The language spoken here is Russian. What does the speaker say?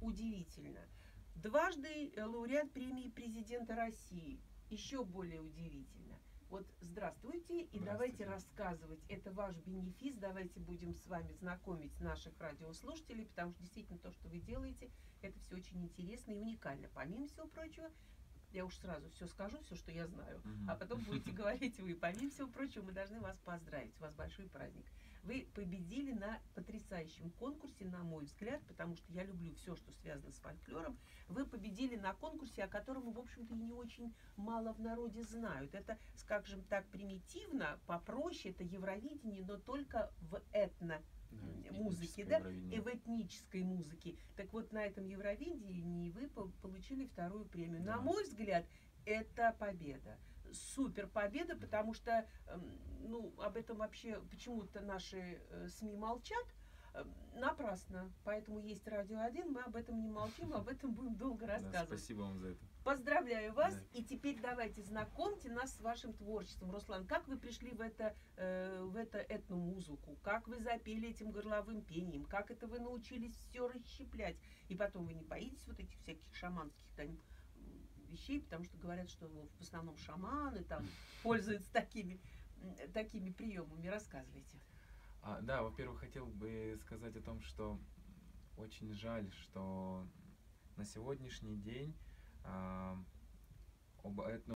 удивительно. Дважды лауреат премии президента России. Еще более удивительно. Вот здравствуйте, и давайте рассказывать. Это ваш бенефис. Давайте будем с вами знакомить наших радиослушателей, потому что действительно то, что вы делаете, это все очень интересно и уникально. Помимо всего прочего, я уж сразу все скажу, все, что я знаю, а потом будете говорить вы. Помимо всего прочего, мы должны вас поздравить. У вас большой праздник. Вы победили на потрясающем конкурсе, на мой взгляд, потому что я люблю все, что связано с фольклором. Вы победили на конкурсе, о котором, в общем-то, и не очень мало в народе знают. Это, скажем так, примитивно, попроще, это Евровидение, но только в музыке, да, и в этнической музыке. Так вот, на этом Евровидении вы получили вторую премию. Да. На мой взгляд, это победа. Супер победа, потому что, ну, об этом вообще почему-то наши СМИ молчат. Напрасно. Поэтому есть Радио 1, мы об этом не молчим, об этом будем долго рассказывать. Да, спасибо вам за это. Поздравляю вас. Да. И теперь давайте знакомьте нас с вашим творчеством. Руслан, как вы пришли в этномузыку? Как вы запели этим горловым пением? Как это вы научились все расщеплять? И потом вы не боитесь вот этих всяких шаманских там вещей, потому что говорят, что в основном шаманы там пользуются такими приемами. Рассказывайте. Да, во-первых, хотел бы сказать о том, что очень жаль, что на сегодняшний день об этном